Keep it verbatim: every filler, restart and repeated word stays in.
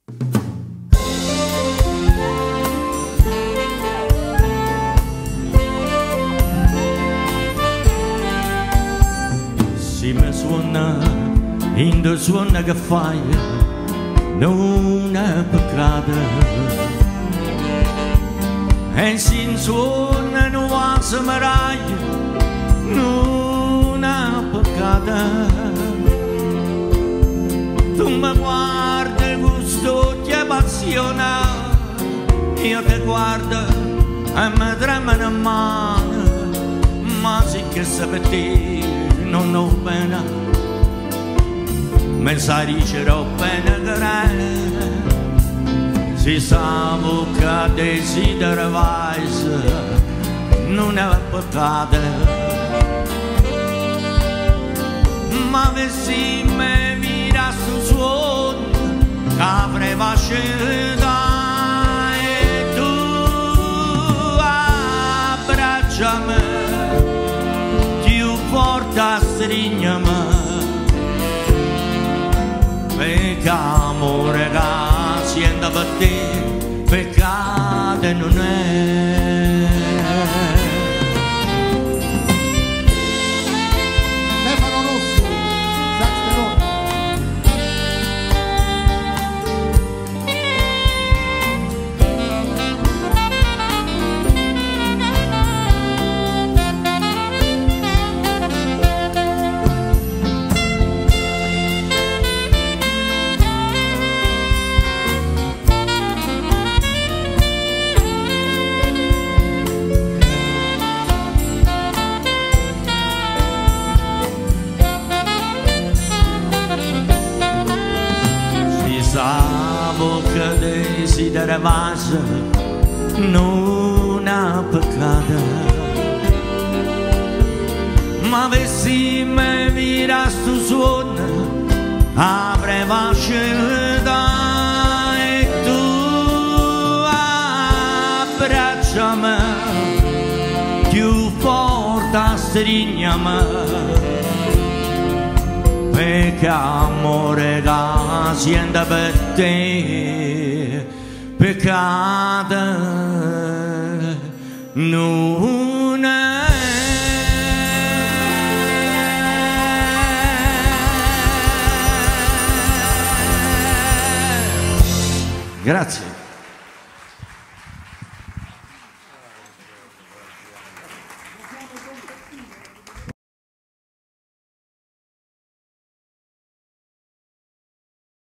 Se mi suona in del suono che fai non è peccato, e se suona non va a meraia non è peccato. Tu mi guardi questo ti appassiona, io ti guardo e mi trema la mano, ma sì che se per te non ho pena, mi sarirò bene grande, se sapevo che desideravai non è peccato, ma se mi mira su suono che avrei scelta e tu abbracciami più forte, strignami, perché amore che sento per te peccato non è. Stefano Rossi, sax tenore. Sapevo che desideravai non è peccato, ma se mi mira sto suono avrei scelta e tu abbracciami più forte, strignami, perché amore che sento per te peccato non è. Grazie.